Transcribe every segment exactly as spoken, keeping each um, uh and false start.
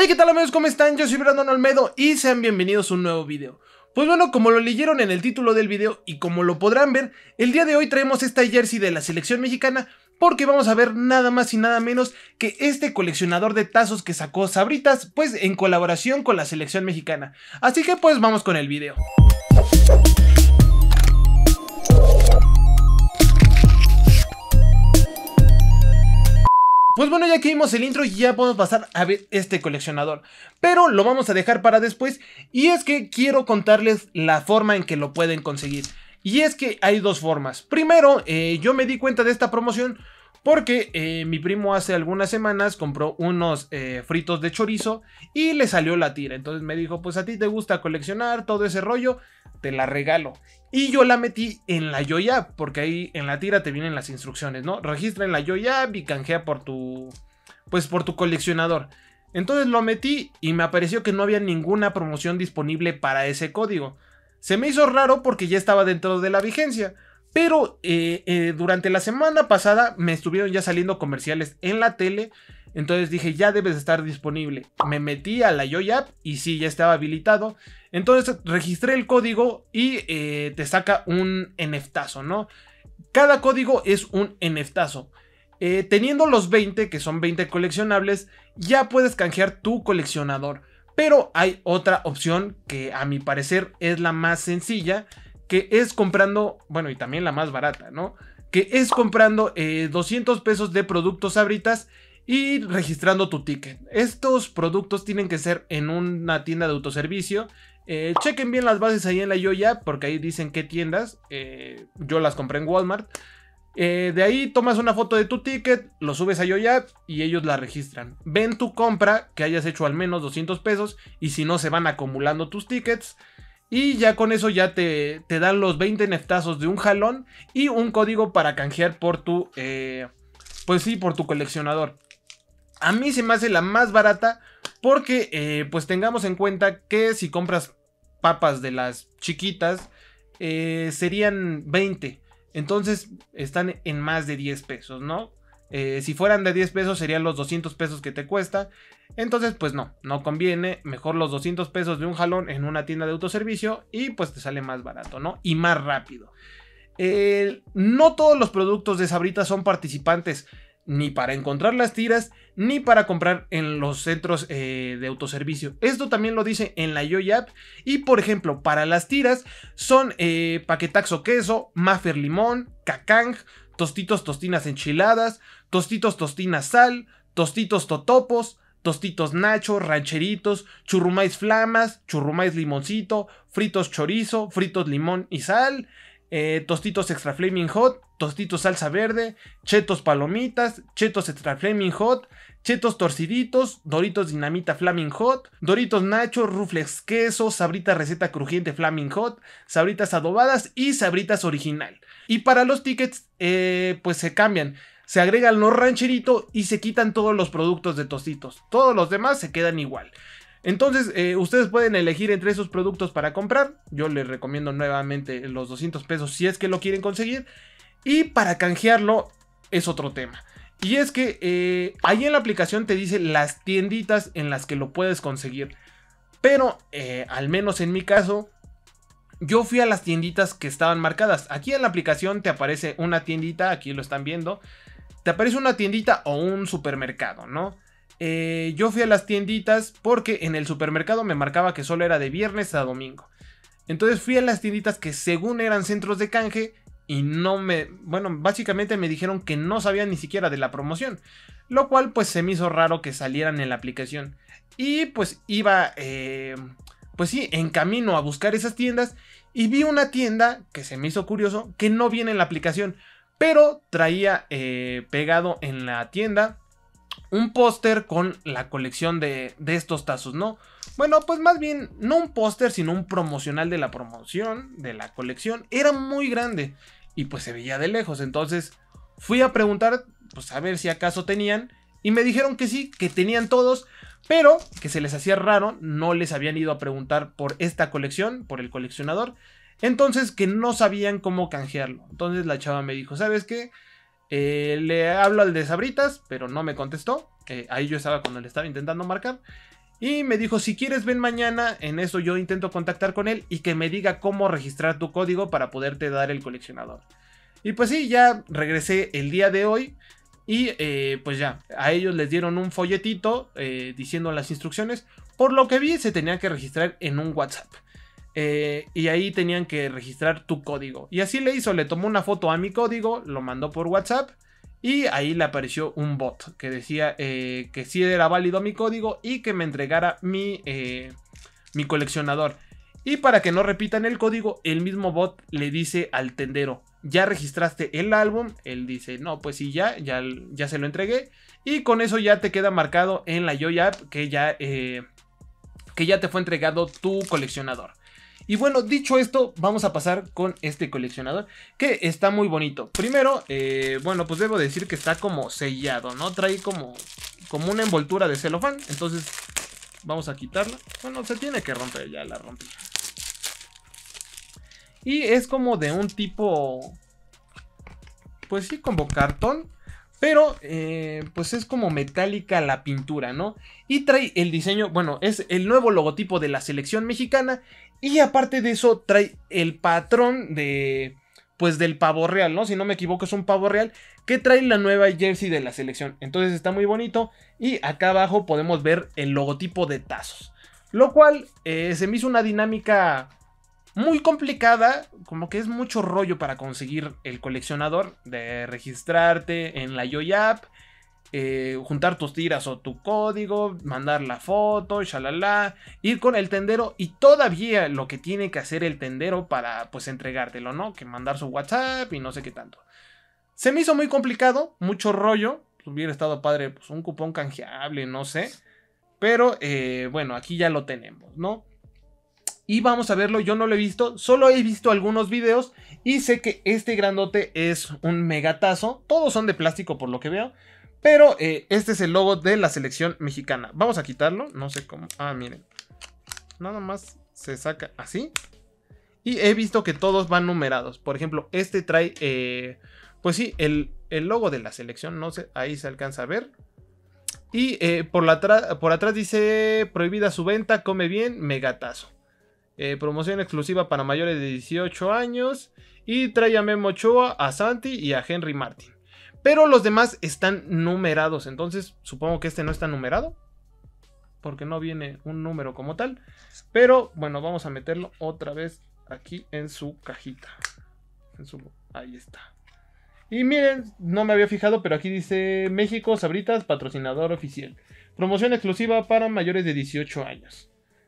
Hey, ¿qué tal amigos? ¿Cómo están? Yo soy Brandon Olmedo y sean bienvenidos a un nuevo video. Pues bueno, como lo leyeron en el título del video y como lo podrán ver, el día de hoy traemos esta jersey de la selección mexicana porque vamos a ver nada más y nada menos que este coleccionador de tazos que sacó Sabritas, pues en colaboración con la selección mexicana. Así que pues vamos con el video. Pues bueno, ya que vimos el intro ya podemos pasar a ver este coleccionador, pero lo vamos a dejar para después y es que quiero contarles la forma en que lo pueden conseguir. Y es que hay dos formas. Primero, eh, yo me di cuenta de esta promoción porque eh, mi primo hace algunas semanas compró unos eh, fritos de chorizo y le salió la tira. Entonces me dijo, pues a ti te gusta coleccionar todo ese rollo, te la regalo. Y yo la metí en la Yoyap, porque ahí en la tira te vienen las instrucciones, ¿no? Registra en la Yoyap y canjea por tu, pues por tu coleccionador. Entonces lo metí y me apareció que no había ninguna promoción disponible para ese código. Se me hizo raro porque ya estaba dentro de la vigencia. Pero eh, eh, durante la semana pasada me estuvieron ya saliendo comerciales en la tele. Entonces dije, ya debes estar disponible. Me metí a la Yoyap y sí, ya estaba habilitado. Entonces registré el código y eh, te saca un eneftazo, ¿no? Cada código es un eneftazo. Eh, teniendo los veinte, que son veinte coleccionables, ya puedes canjear tu coleccionador. Pero hay otra opción que a mi parecer es la más sencilla, que es comprando, bueno, y también la más barata, ¿no? Que es comprando eh, doscientos pesos de productos Sabritas y registrando tu ticket. Estos productos tienen que ser en una tienda de autoservicio. Eh, chequen bien las bases ahí en la Yoyap, porque ahí dicen qué tiendas. Eh, yo las compré en Walmart. Eh, de ahí tomas una foto de tu ticket, lo subes a Yoyap y ellos la registran. Ven tu compra, que hayas hecho al menos doscientos pesos, y si no se van acumulando tus tickets. Y ya con eso ya te, te dan los veinte neftazos de un jalón y un código para canjear por tu, eh, pues sí, por tu coleccionador. A mí se me hace la más barata porque eh, pues tengamos en cuenta que si compras papas de las chiquitas eh, serían veinte. Entonces están en más de diez pesos, ¿no? Eh, si fueran de diez pesos serían los doscientos pesos que te cuesta. Entonces pues no, no conviene. Mejor los doscientos pesos de un jalón en una tienda de autoservicio y pues te sale más barato, ¿no? Y más rápido. Eh, no todos los productos de Sabritas son participantes ni para encontrar las tiras ni para comprar en los centros eh, de autoservicio. Esto también lo dice en la Yoyap. Y por ejemplo, para las tiras son eh, paquetaxo queso, Maffer limón, cacang, tostitos tostinas enchiladas, tostitos tostinas sal, tostitos totopos, tostitos nacho, rancheritos, churrumais flamas, churrumais limoncito, fritos chorizo, fritos limón y sal, eh, tostitos extra flaming hot, tostitos salsa verde, chetos palomitas, chetos extra flaming hot, chetos torciditos, doritos dinamita flaming hot, doritos nacho, ruflex queso, sabritas receta crujiente flaming hot, sabritas adobadas y sabritas original. Y para los tickets eh, pues se cambian. Se agregan los rancheritos y se quitan todos los productos de tostitos. Todos los demás se quedan igual. Entonces eh, ustedes pueden elegir entre esos productos para comprar. Yo les recomiendo nuevamente los doscientos pesos si es que lo quieren conseguir. Y para canjearlo es otro tema. Y es que eh, ahí en la aplicación te dice las tienditas en las que lo puedes conseguir. Pero eh, al menos en mi caso, yo fui a las tienditas que estaban marcadas. Aquí en la aplicación te aparece una tiendita, aquí lo están viendo. Te aparece una tiendita o un supermercado, ¿no? Eh, yo fui a las tienditas porque en el supermercado me marcaba que solo era de viernes a domingo. Entonces fui a las tienditas que según eran centros de canje y no me... Bueno, básicamente me dijeron que no sabían ni siquiera de la promoción. Lo cual pues se me hizo raro que salieran en la aplicación. Y pues iba... Eh, pues sí, en camino a buscar esas tiendas y vi una tienda que se me hizo curioso que no viene en la aplicación. Pero traía eh, pegado en la tienda un póster con la colección de, de estos tazos, ¿no? Bueno, pues más bien, no un póster, sino un promocional de la promoción, de la colección. Era muy grande y pues se veía de lejos. Entonces fui a preguntar, pues a ver si acaso tenían. Y me dijeron que sí, que tenían todos, pero que se les hacía raro, no les habían ido a preguntar por esta colección, por el coleccionador. Entonces que no sabían cómo canjearlo. Entonces la chava me dijo, ¿sabes qué? Eh, le hablo al de Sabritas, pero no me contestó. Eh, ahí yo estaba cuando le estaba intentando marcar. Y me dijo, si quieres ven mañana. En eso yo intento contactar con él y que me diga cómo registrar tu código para poderte dar el coleccionador. Y pues sí, ya regresé el día de hoy. Y eh, pues ya, a ellos les dieron un folletito eh, diciendo las instrucciones. Por lo que vi, se tenían que registrar en un WhatsApp. Eh, y ahí tenían que registrar tu código. Y así le hizo, le tomó una foto a mi código, lo mandó por WhatsApp. Y ahí le apareció un bot que decía eh, que sí era válido mi código y que me entregara mi, eh, mi coleccionador. Y para que no repitan el código, el mismo bot le dice al tendero, ¿ya registraste el álbum? Él dice, no, pues sí, ya, ya, ya se lo entregué. Y con eso ya te queda marcado en la YoyApp que ya, eh, que ya te fue entregado tu coleccionador. Y bueno, dicho esto, vamos a pasar con este coleccionador que está muy bonito. Primero, eh, bueno, pues debo decir que está como sellado, ¿no? Trae como, como una envoltura de celofán. Entonces, vamos a quitarla. Bueno, se tiene que romper, ya la rompí. Y es como de un tipo, pues sí, como cartón. Pero, eh, pues es como metálica la pintura, ¿no? Y trae el diseño, bueno, es el nuevo logotipo de la selección mexicana. Y aparte de eso, trae el patrón de, pues del pavo real, ¿no? Si no me equivoco, es un pavo real que trae la nueva jersey de la selección. Entonces está muy bonito. Y acá abajo podemos ver el logotipo de Tazos. Lo cual eh, se me hizo una dinámica muy complicada, como que es mucho rollo para conseguir el coleccionador, de registrarte en la YoyApp, eh, juntar tus tiras o tu código, mandar la foto, shalala, ir con el tendero y todavía lo que tiene que hacer el tendero para pues entregártelo, ¿no? Que mandar su WhatsApp y no sé qué tanto. Se me hizo muy complicado, mucho rollo, hubiera estado padre pues un cupón canjeable, no sé, pero eh, bueno, aquí ya lo tenemos, ¿no? Y vamos a verlo, yo no lo he visto, solo he visto algunos videos y sé que este grandote es un megatazo. Todos son de plástico por lo que veo, pero eh, este es el logo de la selección mexicana. Vamos a quitarlo, no sé cómo, ah miren, nada más se saca así. Y he visto que todos van numerados, por ejemplo este trae, eh, pues sí, el, el logo de la selección, no sé, ahí se alcanza a ver. Y eh, por, la por atrás dice, prohibida su venta, come bien, megatazo. Eh, promoción exclusiva para mayores de dieciocho años. Y trae a Memo Ochoa, a Santi y a Henry Martin. Pero los demás están numerados. Entonces supongo que este no está numerado, porque no viene un número como tal. Pero bueno, vamos a meterlo otra vez aquí en su cajita. En su... Ahí está. Y miren, no me había fijado, pero aquí dice México Sabritas, patrocinador oficial. Promoción exclusiva para mayores de dieciocho años.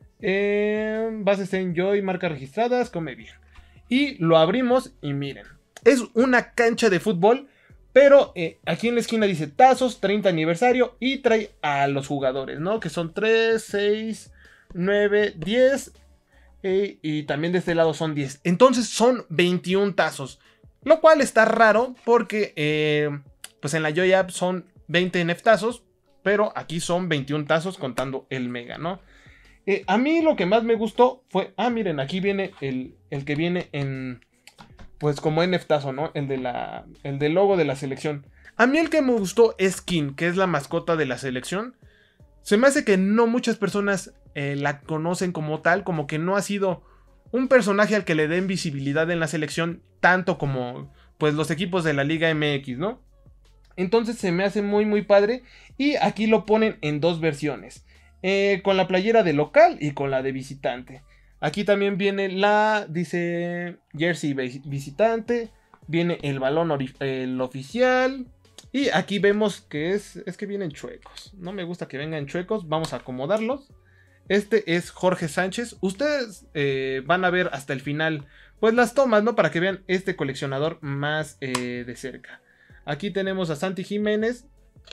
Eh, bases en Joy, marcas registradas, come bien. Y lo abrimos y miren, es una cancha de fútbol, pero eh, aquí en la esquina dice Tazos, treinta aniversario, y trae a los jugadores, ¿no? Que son tres, seis, nueve, diez, eh, y también de este lado son diez. Entonces son veintiún tazos, lo cual está raro porque eh, pues en la YoyApp son veinte N F tazos, pero aquí son veintiún tazos contando el mega, ¿no? Eh, a mí lo que más me gustó fue... Ah, miren, aquí viene el, el que viene en... Pues como N F tazo, ¿no? El, de la, el del logo de la selección. A mí el que me gustó es Kin, que es la mascota de la selección. Se me hace que no muchas personas eh, la conocen como tal. Como que no ha sido un personaje al que le den visibilidad en la selección. Tanto como pues los equipos de la Liga M X, ¿no? Entonces se me hace muy muy padre. Y aquí lo ponen en dos versiones. Eh, con la playera de local y con la de visitante. Aquí también viene la, dice jersey visitante. Viene el balón el oficial. Y aquí vemos que es, es que vienen chuecos. No me gusta que vengan chuecos. Vamos a acomodarlos. Este es Jorge Sánchez. Ustedes eh, van a ver hasta el final pues las tomas, ¿no? Para que vean este coleccionador más eh, de cerca. Aquí tenemos a Santi Jiménez.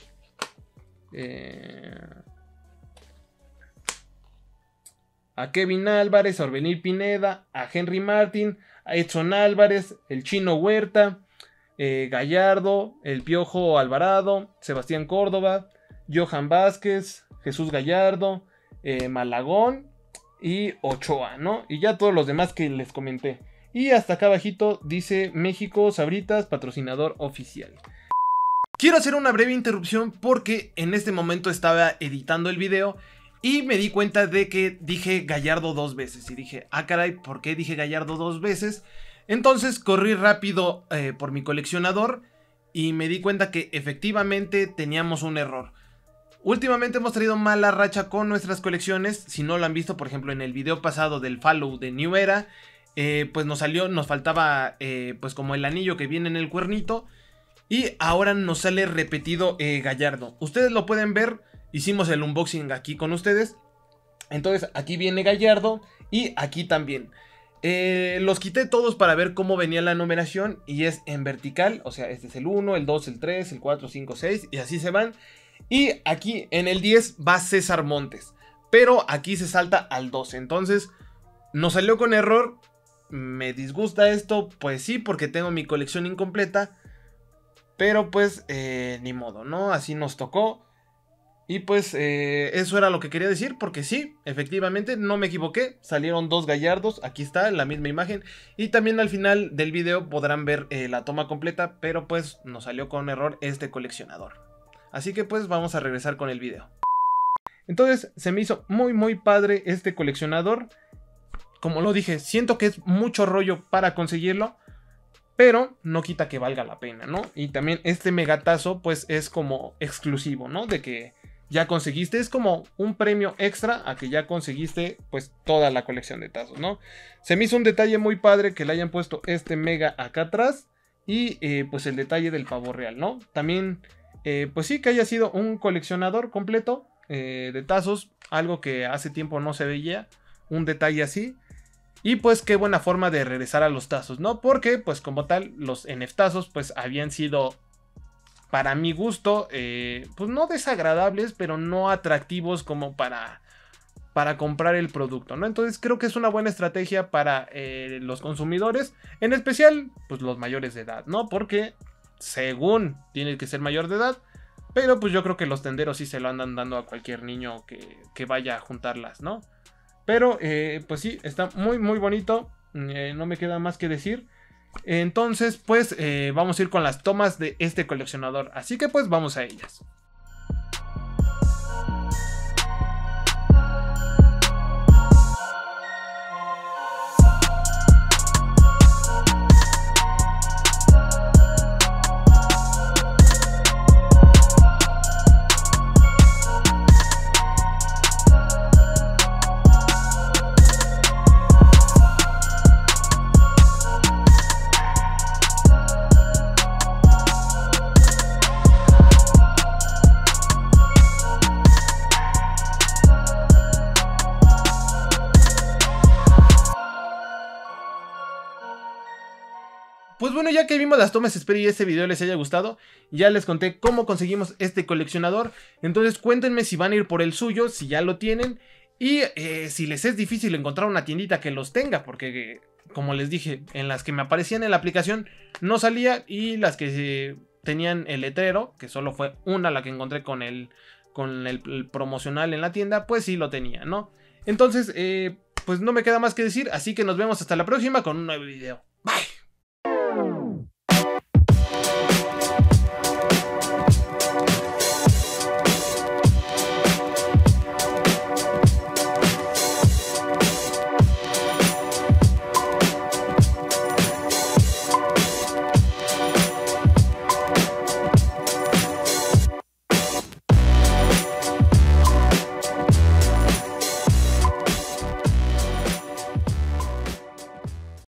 Eh... A Kevin Álvarez, a Orbelín Pineda, a Henry Martin, a Edson Álvarez, el Chino Huerta, eh, Gallardo, el Piojo Alvarado, Sebastián Córdoba, Johan Vázquez, Jesús Gallardo, eh, Malagón y Ochoa, ¿no? Y ya todos los demás que les comenté. Y hasta acá abajito dice México Sabritas, patrocinador oficial. Quiero hacer una breve interrupción porque en este momento estaba editando el video Y me di cuenta de que dije Gallardo dos veces. Y dije, ah caray, ¿por qué dije Gallardo dos veces? Entonces corrí rápido eh, por mi coleccionador y me di cuenta que efectivamente teníamos un error. Últimamente hemos traído mala racha con nuestras colecciones. Si no lo han visto, por ejemplo, en el video pasado del follow de New Era, eh, pues nos salió, nos faltaba eh, pues como el anillo que viene en el cuernito. Y ahora nos sale repetido eh, Gallardo. Ustedes lo pueden ver, hicimos el unboxing aquí con ustedes. Entonces aquí viene Gallardo y aquí también. Eh, los quité todos para ver cómo venía la numeración y es en vertical. O sea, este es el uno, el dos, el tres, el cuatro, cinco, seis y así se van. Y aquí en el diez va César Montes, pero aquí se salta al doce. Entonces nos salió con error. Me disgusta esto, pues sí, porque tengo mi colección incompleta. Pero pues eh, ni modo, ¿no? Así nos tocó. Y pues eh, eso era lo que quería decir, porque sí, efectivamente no me equivoqué. Salieron dos Gallardos, aquí está la misma imagen. Y también al final del video podrán ver eh, la toma completa, pero pues nos salió con error este coleccionador. Así que pues vamos a regresar con el video. Entonces se me hizo muy muy padre este coleccionador. Como lo dije, siento que es mucho rollo para conseguirlo, pero no quita que valga la pena, ¿no? Y también este megatazo pues es como exclusivo, ¿no? De que ya conseguiste, es como un premio extra a que ya conseguiste pues toda la colección de tazos, ¿no? Se me hizo un detalle muy padre que le hayan puesto este mega acá atrás y eh, pues el detalle del pavo real, ¿no? También eh, pues sí que haya sido un coleccionador completo eh, de tazos, algo que hace tiempo no se veía, un detalle así. Y pues qué buena forma de regresar a los tazos, ¿no? Porque pues como tal los N F tazos pues habían sido, para mi gusto, eh, pues no desagradables, pero no atractivos como para, para comprar el producto, ¿no? Entonces creo que es una buena estrategia para eh, los consumidores, en especial pues los mayores de edad, ¿no? Porque según tienes que ser mayor de edad, pero pues yo creo que los tenderos sí se lo andan dando a cualquier niño que, que vaya a juntarlas, ¿no? Pero eh, pues sí, está muy muy bonito, eh, no me queda más que decir. Entonces pues eh, vamos a ir con las tomas de este coleccionador, así que pues vamos a ellas. Pues bueno, ya que vimos las tomas, espero que este video les haya gustado. Ya les conté cómo conseguimos este coleccionador. Entonces cuéntenme si van a ir por el suyo, si ya lo tienen. Y eh, si les es difícil encontrar una tiendita que los tenga. Porque, como les dije, en las que me aparecían en la aplicación no salía. Y las que eh, tenían el letrero, que solo fue una la que encontré con el, con el, el promocional en la tienda, pues sí lo tenía, ¿no? Entonces, eh, pues no me queda más que decir. Así que nos vemos hasta la próxima con un nuevo video. Bye.